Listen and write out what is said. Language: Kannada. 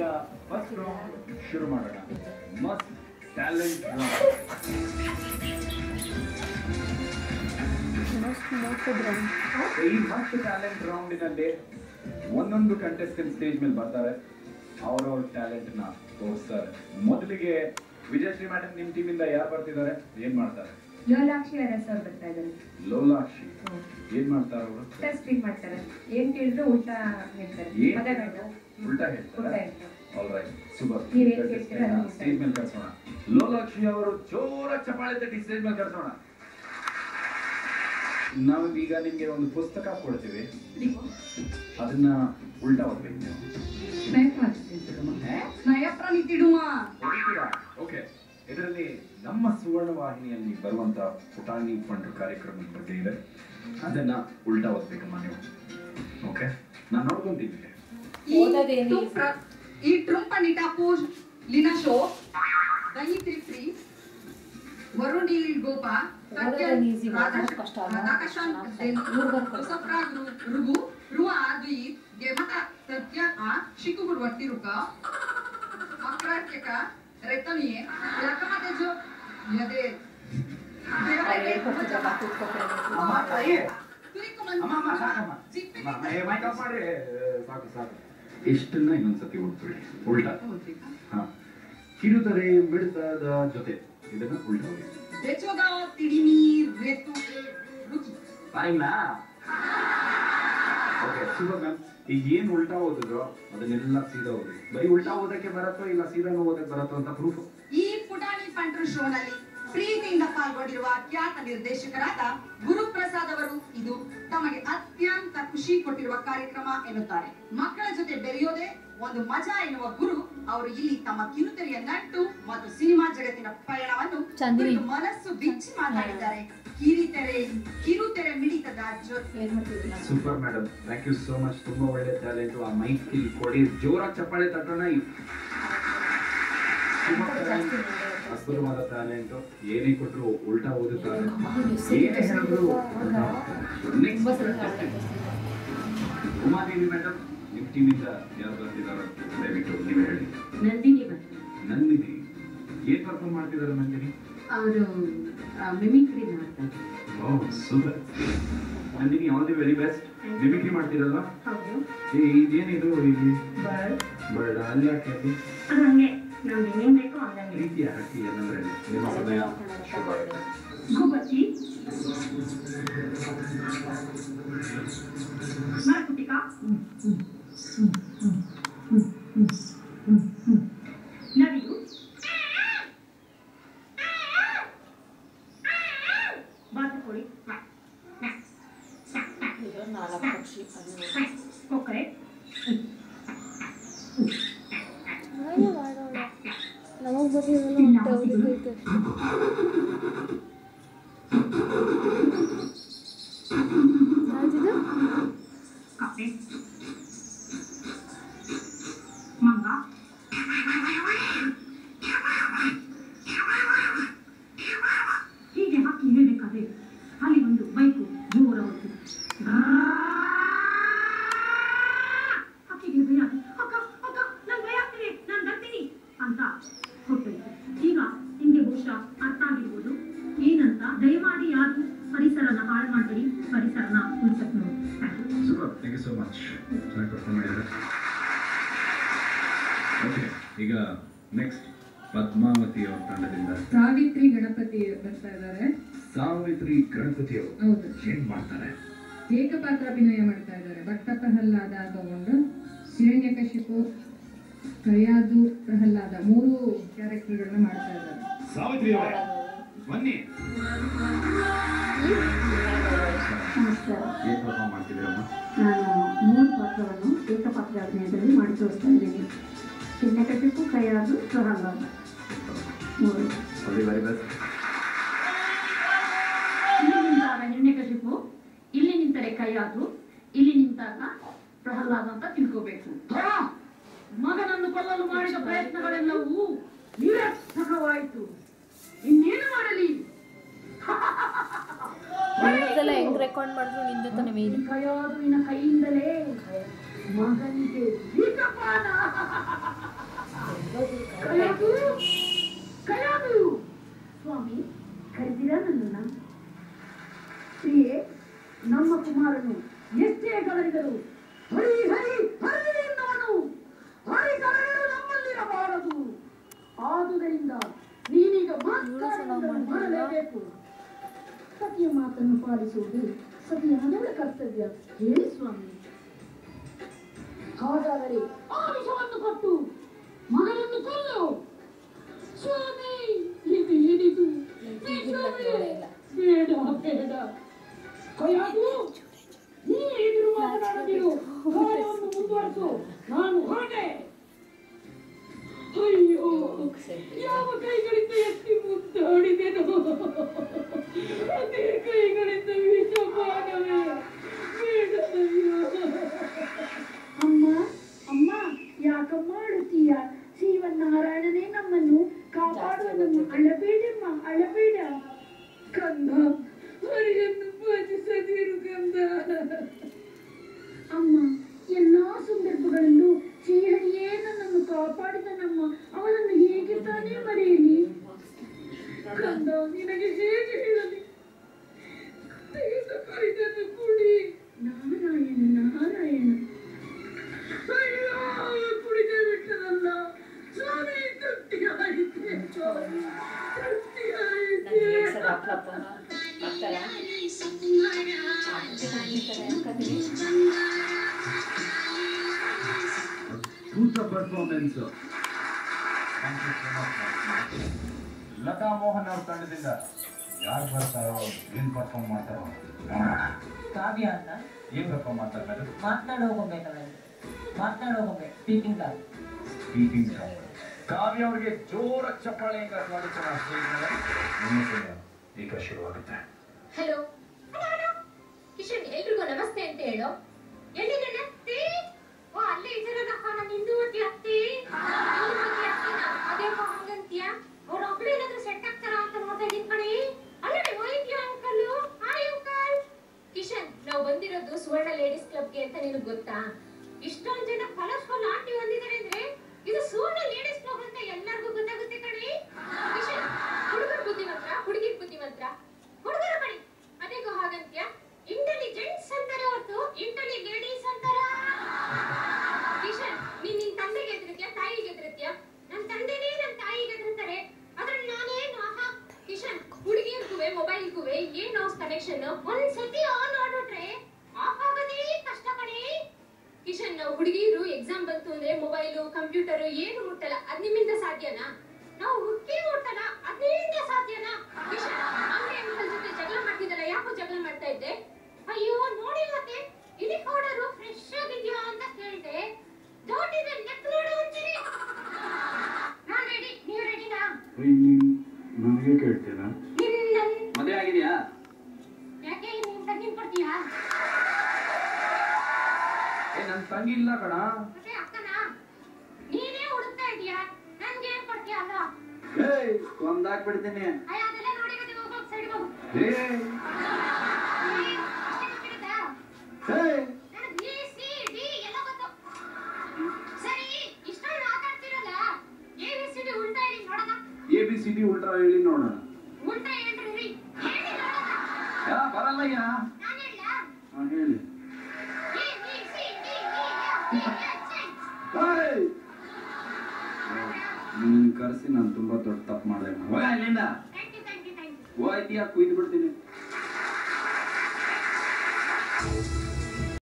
ಫಸ್ಟ್ ರೌಂಡ್ ಶುರು ಮಾಡೋಣ. Must talent round. ಈ ಮಸ್ಟ್ ಟ್ಯಾಲೆಂಟ್ ರೌಂಡಿನಲ್ಲಿ ಒಂದೊಂದು ಕಂಟೆಸ್ಟೆಂಟ್ ಸ್ಟೇಜ್ ಮೇಲೆ ಬರ್ತಾರೆ, ಅವ್ರವ್ರ ಟ್ಯಾಲೆಂಟ್ ನ ತೋರಿಸ್ತಾರೆ. ಮೊದಲಿಗೆ ವಿಜಯಶ್ರೀ ಮೇಡಮ್ ನಿಮ್ ಟೀಮ್ ಇಂದ ಯಾರು ಬರ್ತಿದ್ದಾರೆ, ಏನ್ ಮಾಡ್ತಾರೆ? ಲೋಲಾಕ್ಷಿ ಅರಸ್ ಅವ್ರು ಬರ್ತಾ ಇದ್ದಾರೆ. ಲೋಲಾಕ್ಷಿ ಏನ್ ಮಾಡ್ತಾರೆ ಅವರು? ಟೆಸ್ಟಿಂಗ್ ಮಾಡ್ತಾರೆ. ಏನ್ ಕೇಳಿದ್ರು ಉಲ್ಟಾ ಹೇಳ್ತಾರೆ. ಉಲ್ಟಾ ಹೇಳ್ತಾರೆ. Alright, super. ನೀವೇನ್ ಕೇಳ್ತೀರಾ ಸ್ಟೇಜ್ ಮೇಲೆ ಕರ್ಸೋಣ. ಲೋಲಾಕ್ಷಿ ಅವರು ಜೋರ ಚಪ್ಪಾಳೆ ತಟ್ಟಿ ಸ್ಟೇಜ್ ಮೇಲೆ ಕರ್ಸೋಣ. ನಾವು ಈಗ ನಿಮ್ಗೆ ಒಂದು ಪುಸ್ತಕ ಕೊಡ್ತೀವಿ, ಅದನ್ನ ಉಲ್ಟಾ ಓದ್ಬೇಕು ನೀವು. ಓಕೆ, ಇದರಲ್ಲಿ ನಮ್ಮ ಸುವರ್ಣ ವಾಹಿನಿಯಲ್ಲಿ ಬರುವಂತ ಪುಟಾಣಿ ಪಂಡ್ರು ಕಾರ್ಯಕ್ರಮದ ಬಗ್ಗೆ ಇದೆ, ಅದನ್ನ ಉಲ್ಟಾ ಓದ್ಬೇಕಮ್ಮ ನೀವು. ಓಕೆ, ನಾನು ನೋಡ್ಕೊಂತೀನಿ. I trumpanită pus Lina Show, Dani Tripri, Varuni Gopa, Radakashan, Osafra Rugu, Rua Adui, Gemata Tatya A, Shikubur Vatiruka, Akrateka, Retanie, Lakamate Jo, Yade. ಇಷ್ಟನ್ನ ಇನ್ನೊಂದ್ಸತಿ ಓದ್ಕೊಳ್ಳಿ ಉಲ್ಟಾ. ಹಾ, ಕಿರುತೆರೆ ಮಿಡಿತದ ಜೊತೆ ಇದನ್ನ ಉಲ್ಟಾ ಓದಿ. Okay, super ma'am. ಈಗ ಏನ್ ಉಲ್ಟಾ ಓದಿದ್ರು ಅದನ್ನೆಲ್ಲ ಸೀದಾ ಓದಿ. ಬರೀ ಉಲ್ಟಾ ಓದಕ್ಕೆ ಬರತ್ತೋ ಇಲ್ಲ ಸೀದಾನು ಓದಕ್ಕೆ ಬರತ್ತೋ ಅಂತ ಪ್ರೂಫ್. ಈ ಪುಟಾಣಿ ಪಂಟ್ರು ಶೋನಲ್ಲಿ ಪ್ರೀತಿಯಿಂದ ಪಾಲ್ಗೊಂಡಿರುವ ಖ್ಯಾತ ನಿರ್ದೇಶಕರಾದ ಗುರುಪ್ರಸಾದ್ ಅವರು ಇದು ತಮಗೆ ಅತ್ಯಂತ ಖುಷಿ ಕೊಟ್ಟಿರುವ ಕಾರ್ಯಕ್ರಮ ಎನ್ನುತ್ತಾರೆ. ಮಕ್ಕಳ ಜೊತೆ ಬೆರೆಯೋದೇ ಒಂದು ಮಜಾ ಎನ್ನುವ ಗುರು ಅವರು ಇಲ್ಲಿ ತಮ್ಮ ಕಿರುತೆರೆಯ ನಂಟು ಮತ್ತು ಸಿನಿಮಾ ಜಗತ್ತಿನ ಪಯಣವನ್ನು ಮನಸ್ಸು ಬಿಚ್ಚಿ ಮಾತಾಡಿದ್ದಾರೆ. ಕಿರುತೆರೆ ಮಿಡಿತದ ಜೊತೆ. Super madam, thank you so much. ತುಂಬಾ ಒಳ್ಳೆ ಟ್ಯಾಲೆಂಟ್. ಆ ಮೈಕ್ ಇಲ್ಲಿ ಕೊಡಿ, ಜೋರಾಗಿ ಚಪ್ಪಾಳೆ ತಟ್ಟೋಣ. ಅದ್ಭುತವಾದ ಟ್ಯಾಲೆಂಟು. ಏನೇ ಕೊಟ್ಟರು ಉಲ್ಟಾ ಓದುತ್ತಾರೆ, ಏನೇ ಹೇಳಿದ್ರು. ಉಮಾದೇವಿ ಮೇಡಮ್, ನಿಮ್ಮ ಟೀಮಿಂದ ಯಾರು ಬರ್ತಿದ್ದಾರೆ ದಯವಿಟ್ಟು ನೀವು ಹೇಳಿ. ನಂದಿನಿ ಏನ್ ಪರ್ಫಾರ್ಮ್ ಮಾಡ್ತಿದ್ದಾರೆ ನಂದಿನಿ? ಅವರು ಮಿಮಿಕ್ರಿ ಮಾಡ್ತಾರೆ. Oh super Nandini, all the very best. Mimicry ಮಾಡ್ತಿರಲ್ವಾ? ಇದೇನಿದು ಇಲ್ಲಿ ಬರ್ಡ್? ಅಲ್ಲಿ ಯಾಕೆ ಹಂಗೆ ನಮ್ಗೆ ಏನೇನ್ ಬೇಕೋ ಹಂಗಂಗೆ ರೀತಿಯ ಹಕ್ಕಿ ಏನಂದ್ರೆ ನಿಮ್ಮ ಸಮಯ ಶುರು ಆಗುತ್ತೆ. ಗುಬ್ಬಚ್ಚಿ ಮರಕುಟಿಕ ನವಿಲು ಬಾತುಕೋಳಿ ಕೊಕ್ಕರೆ ನಮಗ್ ಬರ್ಲಿಲ್ಲ ಕಪ್ಪೆ ಮಂಗ ಹೀಗೆ ಹಾಕಿ ಹೇಳ್ಬೇಕಾದ್ರೆ ಅಲ್ಲಿ ಒಂದು ಬೈಕು ಜೋರ ಹೋಯ್ತು. ಅಕ್ಕಿಗೆ ಭಯ, ಅಕ್ಕ ಅಕ್ಕ ನಂಗೆ ಭಯ ಆಗ್ತಿದೆ, ನಾನು ಬರ್ತೀನಿ ಅಂತ ಹೊಟ್ಟೋಯ್ತು. ಈಗ ನಿಮ್ಗೆ ಬಹುಶಃ ಅರ್ಥ ಆಗಿರ್ಬೋದು ಏನಂತ. ದಯಮಾಡಿ ಯಾರು ಪರಿಸರನ ಹಾಳು ಮಾಡಬೇಡಿ, ಪರಿಸರನ ಉಳಿಸಕ್ ನೋಡಿ. Super, thank you so much. ಚೆನ್ನಾಗಿ ಪರ್ಫಾರ್ಮ್ ಮಾಡಿದ್ದಾರೆ. ಓಕೆ, ಈಗ ನೆಕ್ಸ್ಟ್ ಪದ್ಮಾವತಿ ಅವರ ತಂಡದಿಂದ ಸಾವಿತ್ರಿ ಗಣಪತಿ ಬರ್ತಾ ಇದ್ದಾರೆ. ಸಾವಿತ್ರಿ ಗಣಪತಿ ಅವರು ಹೌದು, ಏನ್ ಮಾಡ್ತಾರೆ? ಏಕಪಾತ್ರಾಭಿನಯ ಮಾಡ್ತಾ ಇದ್ದಾರೆ. ಭಕ್ತ ಪ್ರಹ್ಲಾದ ತಗೊಂಡು ಹಿರಣ್ಯಕಶಿಪು, ಕಯಾದು, ಪ್ರಹ್ಲಾದ 3 ಕ್ಯಾರೆಕ್ಟರ್ಗಳನ್ನ ಮಾಡ್ತಾ ಇದ್ದಾರೆ. ಸಾವಿತ್ರಿ ಅವರೇ ಬನ್ನಿ. ನಮಸ್ಕಾರ. ಏನ್ ಪರ್ಫಾರ್ಮ್ ಮಾಡ್ತಿದ್ದೀರಮ್ಮ? ನಾನು 3 ಪಾತ್ರವನ್ನು ಏಕಪಾತ್ರ ಅಭಿನಯದಲ್ಲಿ ಮಾಡಿ ತೋರಿಸ್ತಾ ಇದ್ದೀನಿ. ಹಿರಣ್ಯಕಶಿಪು, ಕಯಾದು, ಪ್ರಹ್ಲಾದ 3. Very best. ಇಲ್ಲಿ ನಿಂತಾಗ ಹಿರಣ್ಯಕಶಿಪು, ಇಲ್ಲಿ ನಿಂತರೆ ಕಯಾದು, ಇಲ್ಲಿ ನಿಂತಾಗ ಪ್ರಹ್ಲಾದ ಅಂತ ತಿಳ್ಕೋಬೇಕು. ಮಗನನ್ನು ಕೊಲ್ಲಲು ಮಾಡಿದ ಪ್ರಯತ್ನಗಳೆಲ್ಲವೂ ನಿರರ್ಥಕವಾಯಿತು. ಇನ್ನೇನು ಮಾಡಲಿ? ಹೆಂಗ್ ರೆಕಾರ್ಡ್ ಮಾಡಿದ್ರು ನಿಂದೆ ತಾನೆ ಮೇನ್. ಕಯಾದುವಿನ ಕೈಯಿಂದಲೇ ಮಗನಿಗೆ ದೀಪಪಾನ. ಸ್ವಾಮಿ ಕರೆದಿರಾ ನನ್ನನ್ನ? ಪ್ರಿಯೆ, ನಮ್ಮ ಕುಮಾರನು ಎಷ್ಟೇ ಗಳರಿದರು ಹರಿ ಹರಿ ಹರಿ ಎನ್ನುವನು. ಹರಿಗಳು ನಮ್ಮಲ್ಲಿರಬಾರದು. ಆದುದರಿಂದ ನೀನೀಗ ಮಾಡಲೇಬೇಕು. ಸತಿಯ ಮಾತನ್ನು ಪಾಲಿಸುವುದು ಸತಿಯಾದವಳ ಕರ್ತವ್ಯ. ಹೇಳಿ ಸ್ವಾಮಿ. ಹಾಗಾದರೆ ಆದೇಶವನ್ನು ಕೊಟ್ಟು ಮಗನನ್ನು ಕೊಲ್ಲು. ಸ್ವಾಮಿ, ಇದು ಏನಿದು? ಬೇಡ ಬೇಡ. ಕೈಯಾಗು, ನೀ ಎದುರು ಮಾತನಾಡದಿರು. ಕಾರ್ಯವನ್ನು ಮುಂದುವರಿಸು. ನಾನು ಹೊರಟೆ. ಅಯ್ಯೋ, ಯಾವ ಕೈಗಳಿಂದ ಎತ್ತಿ ಮುದ್ದಾಡಿದೆನೋ ಅದೇ ಕೈಗಳಿಂದ ವಿಷಪಾನವೇ. ಬೇಡದಯ್ಯೋ. ಅಮ್ಮ ಅಮ್ಮ, ಯಾಕಮ್ಮ ಅಳುತ್ತೀಯ? ಶ್ರೀವನ್ನಾರಾಯಣನೇ ನಮ್ಮನ್ನು ಕಾಪಾಡುವುದನ್ನು. ಅಳಬೇಡಮ್ಮ, ಅಳಬೇಡ. ಕಂದ, ಹರಿಯನ್ನು ಭಜಿಸದಿರು ಕಂದ. ಅಮ್ಮ, ಎಲ್ಲಾ ಸಂದರ್ಭಗಳಲ್ಲೂ ಶ್ರೀಹರಿಯೇ ನನ್ನನ್ನು ಕಾಪಾಡಿದನಮ್ಮ. ಅವನನ್ನು ಹೇಗೆ ತಾನೇ ಮರೆಯಲಿ? ಕಂದ, ನಿನಗೆ ಹೇಗೆ ಹೇಳಲಿ? ಕರಿದನ್ನು ಕುಡಿ. ನಾರಾಯಣ ನಾರಾಯಣ. ಅಯ್ಯೋ, ಕುಡಿದೇ ಬಿಟ್ಟನಲ್ಲ ಸ್ವಾಮಿ. ತೃಪ್ತಿ ಆಯಿತೆ ಸ್ವಾಮಿ, ತೃಪ್ತಿ ಆಯಿತೆ. ಅದ್ಭುತ ಪರ್ಫಾರ್ಮೆನ್ಸ್. ಲತಾ ಮೋಹನ್ ಅವ್ರ ತಂಡದಿಂದ ಯಾರು ಬರ್ತಾರೋ, ಏನ್ ಪರ್ಫಾರ್ಮ್ ಮಾಡ್ತಾರೋ. ಕಾವ್ಯ ಅಂತ ಏನ್ ಪರ್ಫಾರ್ಮ್ ಮಾಡ್ತಾರೆ? ಮಾತನಾಡೋಗೊಮ್ಮೆ ಸ್ಪೀಕಿಂಗ್ ಕಾವ್ಯ ಅವ್ರಿಗೆ ಜೋರ ಚಪ್ಪಾಳೆಯಿಂದ ಸ್ವಾಗತ. ಈಗ ಶುರುವಾಗುತ್ತೆ. ಹಲೋ ಕಿಶನ್, ಎಲ್ರಿಗೂ ನಮಸ್ತೆ ಅಂತ ಹೇಳು. ಎಲ್ಲಿದೆ ಅತ್ತಿ? ಓ, ಅಲ್ಲೇ ಇದ್ದೀರಲ್ಲಪ್ಪ. ನಾನು ಹಿಂದೂವತಿ ಅತ್ತಿ. ಅದೇ ಹಂಗಂತೀಯ? ಅವ್ರ ಒಬ್ಳು ಏನಾದ್ರೂ ಸೆಟ್ ಆಗ್ತಾರ ಅಂತ ನೋಡ್ತಾ ಇದೀನಿ ಕಣೆ. ಅಲ್ಲೇ ಹೋಯ್ತೀಯ ಅಂಕಲ್? Hi uncle. ಕಿಶನ್, ನಾವು ಬಂದಿರೋದು ಸುವರ್ಣ ಲೇಡೀಸ್ ಕ್ಲಬ್ಗೆ ಅಂತ ನಿನಗೆ ಗೊತ್ತಾ? ಇಷ್ಟೊಂದು ಜನ ಕಲರ್ಫುಲ್ ಆಂಟಿ ಬಂದಿದ್ದಾರೆ ಅಂದ್ರೆ ಇದು ಸುವರ್ಣ ಲೇಡೀಸ್ ಕ್ಲಬ್ ಅಂತ ಎಲ್ಲರಿಗೂ ಗೊತ್ತಾಗುತ್ತೆ ಕಣೆ. ಕಿಶನ್, ಹುಡುಗರ ಬುದ್ಧಿವಂತರ, ಹುಡುಗಿರ್ ಬುದ್ಧಿವಂತರ. ಹುಡುಗರ ಕಣೆ, ಅದೇಗೋ ಹಾಗಂತ್ಯ? ಇಂಟೆಲಿಜೆಂಟ್ಸ್ ಅಂತಾರೆ ಹೊರತು ಇಂಟೆಲಿ ಲೇಡೀಸ್ ಅಂತಾರ. ಕಿಶನ್, ನೀನ್ ನಿನ್ ತಂದೆಗೆ ಎದುರುತ್ಯಾ, ತಾಯಿಗೆ ಎದುರುತ್ಯಾ? ನನ್ನ ತಂದೆನೇ ನನ್ನ ತಾಯಿಗೆ ಎದುರುತ್ತಾರೆ, ಅದ್ರಲ್ಲಿ ನಾನೇನು? ಆಹಾ. ಕಿಶನ್, ಹುಡುಗಿಯರ್ಗುವೆ ಮೊಬೈಲ್ಗುವೆ ಏನು ಕನೆಕ್ಷನ್? ಒಂದ್ಸತಿ ಆನ್ ಮಾಡ್ಬಿಟ್ರೆ ಆಫ್ ಆಗೋದೇ ಕಷ್ಟ ಕಣೆ. ಕಿಶನ್, ನಾವು ಹುಡುಗಿಯರು ಎಕ್ಸಾಮ್ ಬಂತು ಅಂದ್ರೆ ಮೊಬೈಲು ಕಂಪ್ಯೂಟರ್ ಏನು ಮುಟ್ಟಲ್ಲ. ಅದ್ ನಿಮ್ಮಿಂದ ಸಾಧ್ಯನಾ? ನಾವು ಮುಟ್ಟಿ ಮುಟ್ಟಲ್ಲ, ಅದ್ ನಿಮ್ಮಿಂದ ಸಾಧ್ಯನಾ? ಕಿಶನ್, ಅಂಗಡಿ ಅಂಕಲ್ ಜೊತೆ ಜಗಳ ಮಾಡ್ತಿದ್ದಲ್ಲ, ಯಾಕೋ ಜಗಳ ಮಾಡ್ತಾ ಇದ್ದೆ? ಅಯ್ಯೋ ನೋಡಿ, ಮತ್ತೆ ಇಡೀ ಪೌಡರು ಫ್ರೆಶ್ ಆಗಿದ್ಯಾ ಅಂತ ಕೇಳಿದೆ. ದೊಡ್ಡಿದ ನೆಕ್ ನೋಡು ಅಂತೀರಿ. ನಾನ್ ರೆಡಿ, ನೀವು ರೆಡಿನಾ? ನನಗೆ ಕೇಳ್ತೇನಾ? ಮದುವೆ ಆಗಿದೆಯಾ? ಯಾಕೆ ನಿಮ್ ತಂಗಿ ಕೊಡ್ತೀಯಾ? ನನ್ ತಂಗಿ ಇಲ್ಲ ಕಣ. ಮತ್ತೆ ಅಕ್ಕನಾ? ನೀನೇ ಹುಡುಕ್ತಾ ಇದೀಯಾ, ನನ್ಗೆ ಏನ್ ಕೊಡ್ತೀಯ ಅಲ್ಲ? ಒಂದಾಗ್ಬಿಡ್ತೀನಿ. ಅಯ್ಯ, ಅದೆಲ್ಲ ನೋಡಿ ಮತ್ತೆ ಹೋಗೋಕ್ ಸೈಡ್ ಹೋಗು. ಅಷ್ಟೇ ಗೊತ್ತಿರುತ್ತಾ? ನನಗ್ ಬಿ ಸಿ ಡಿ ಎಲ್ಲ ಗೊತ್ತು. ಸರಿ, ಇಷ್ಟೊಂದು ಮಾತಾಡ್ತಿರಲ್ಲ, ABCD ಉಲ್ಟಾ ಹೇಳಿ ನೋಡೋಣ. ABCD ಉಲ್ಟಾ ಹೇಳಿ ನೋಡೋಣ. ಉಲ್ಟಾ ಹೇಳ್ರಿ, ಹೇಳಿ ನೋಡೋಣ. ಬರಲ್ಲಯ್ಯ. ನಾನು ಹೇಳಲಾ? ಹೇಳಿ. ನೀನ್ ಕರೆಸಿ ನಾನು ತುಂಬಾ ದೊಡ್ಡ ತಪ್ಪು ಮಾಡಿದೆ. ಹೋಯ್ತೀಯ, ಕುಯ್ದು ಬಿಡ್ತೀನಿ.